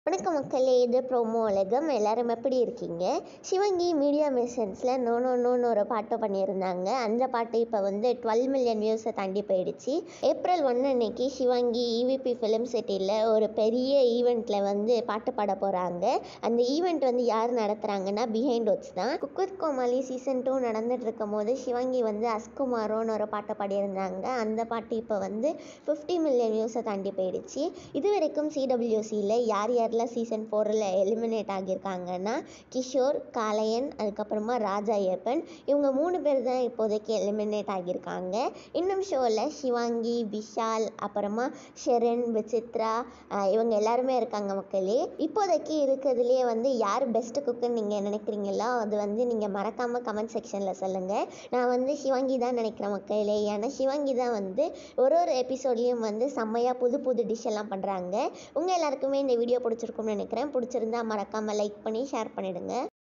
வணக்கம் மக்களே, இது ப்ரோமோ உலகம். எல்லாரும் எப்படி இருக்கீங்க? சிவங்கி மீடியா மிஷன்ஸில் நோ நோ நோன்னு ஒரு பாட்டு பண்ணியிருந்தாங்க. அந்த பாட்டு இப்போ வந்து 12 மில்லியன் வியூஸை தாண்டி போயிடுச்சு. ஏப்ரல் 1 அன்னைக்கு சிவங்கி இவிபி ஃபிலிம் சிட்டியில் ஒரு பெரிய ஈவெண்ட்டில் வந்து பாட்டு பாட போகிறாங்க. அந்த ஈவெண்ட் வந்து யார் நடத்துகிறாங்கன்னா பிஹைண்ட் ஒர்க்ஸ் தான். குக் வித் கோமாளி சீசன் 2 நடந்துட்டு இருக்கும் போது சிவங்கி வந்து அஸ்குமாரோன்னு ஒரு பாட்டை பாடியிருந்தாங்க. அந்த பாட்டு இப்போ வந்து 50 மில்லியன் வியூஸை தாண்டி போயிடுச்சு. இது வரைக்கும் சிடபிள்யூசியில் யார் சீசன் 4ல் எலிமினேட் ஆகியிருக்காங்கன்னா கிஷோர், காளையன், அதுக்கப்புறமா ராஜா ஐயப்பன், இவங்க 3 பேர் தான் இப்போதைக்கு எலிமினேட் ஆகியிருக்காங்க. இன்னும் ஷோவில் சிவாங்கி, விஷால், அப்புறமா ஷெரின், விசித்ரா, இவங்க எல்லாருமே இருக்காங்க மக்களே. இப்போதைக்கு இருக்கிறதுலேயே வந்து யார் பெஸ்ட் குக்குன்னு நீங்கள் நினைக்கிறீங்களோ அது வந்து நீங்கள் மறக்காமல் கமெண்ட் செக்ஷனில் சொல்லுங்கள். நான் வந்து சிவாங்கி தான் நினைக்கிறேன் மக்களே. ஏன்னா சிவாங்கி தான் வந்து ஒரு எபிசோட்லேயும் வந்து செம்மையாக புது புது டிஷ் எல்லாம் பண்ணுறாங்க. உங்கள் எல்லாருக்குமே இந்த வீடியோ பிடிச்சிருக்கும்னு நினைக்கிறேன். பிடிச்சிருந்தா மறக்காமல் லைக் பண்ணி ஷேர் பண்ணிவிடுங்க.